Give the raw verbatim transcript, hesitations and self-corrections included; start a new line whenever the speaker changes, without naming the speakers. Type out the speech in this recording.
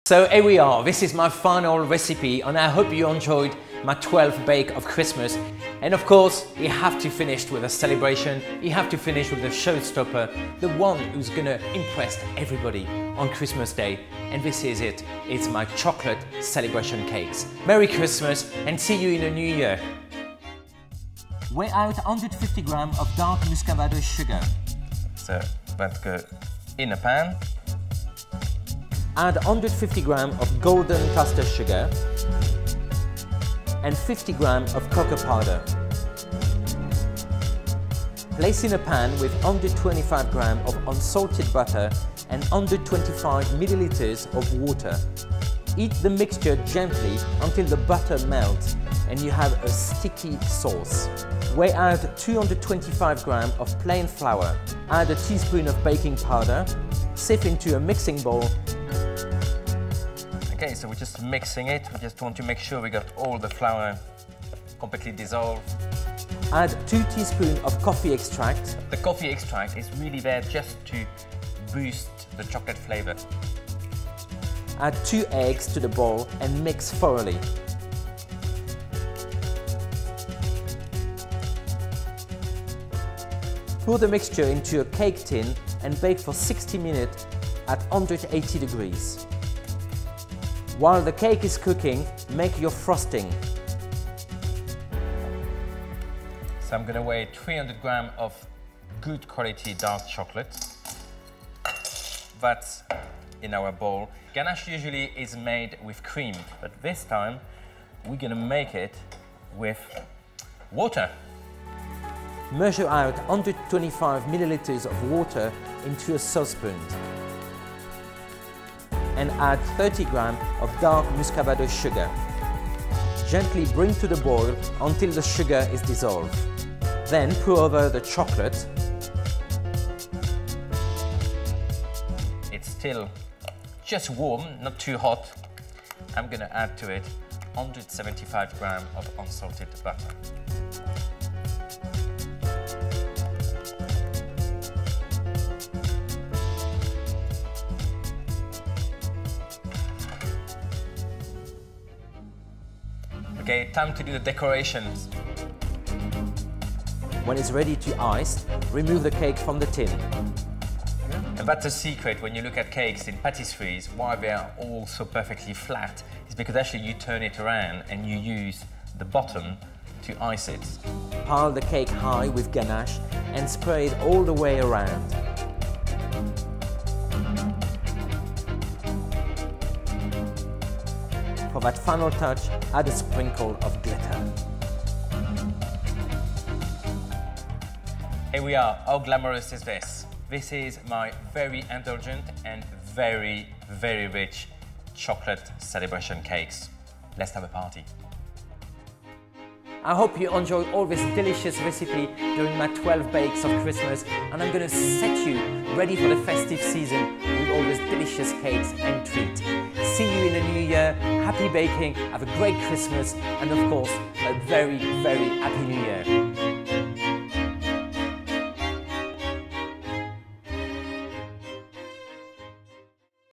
So here we are, this is my final recipe and I hope you enjoyed my twelfth bake of Christmas. And of course, you have to finish with a celebration, you have to finish with a showstopper, the one who's gonna impress everybody on Christmas Day. And this is it, it's my chocolate celebration cakes. Merry Christmas and see you in the new year. Weigh out one hundred fifty grams of dark muscovado sugar.
So that go in a pan.
Add one hundred fifty grams of golden cluster sugar and fifty grams of cocoa powder. Place in a pan with one hundred twenty-five grams of unsalted butter and one hundred twenty-five milliliters of water. Heat the mixture gently until the butter melts and you have a sticky sauce. Weigh out two hundred twenty-five grams of plain flour. Add a teaspoon of baking powder. Sieve into a mixing bowl.
Okay, so we're just mixing it. We just want to make sure we got all the flour completely dissolved.
Add two teaspoons of coffee extract.
The coffee extract is really there just to boost the chocolate flavor.
Add two eggs to the bowl and mix thoroughly. Pour the mixture into a cake tin and bake for sixty minutes at one hundred eighty degrees. While the cake is cooking, make your frosting.
So I'm going to weigh three hundred grams of good quality dark chocolate. That's in our bowl. Ganache usually is made with cream, but this time we're going to make it with water.
Measure out one hundred twenty-five milliliters of water into a saucepan and add thirty grams of dark muscovado sugar. Gently bring to the boil until the sugar is dissolved. Then pour over the chocolate.
It's still just warm, not too hot. I'm going to add to it one hundred seventy-five grams of unsalted butter. Okay, time to do the decorations.
When it's ready to ice, remove the cake from the tin.
And that's a secret when you look at cakes in patisseries, why they are all so perfectly flat, is because actually you turn it around and you use the bottom to ice it.
Pile the cake high with ganache and spray it all the way around. For that final touch, add a sprinkle of glitter.
Here we are, how glamorous is this? This is my very indulgent and very, very rich chocolate celebration cakes. Let's have a party.
I hope you enjoyed all this delicious recipe during my twelve bakes of Christmas, and I'm going to set you ready for the festive season with all these delicious cakes and treats. See you in the new year, happy baking, have a great Christmas, and of course, a very, very happy new year.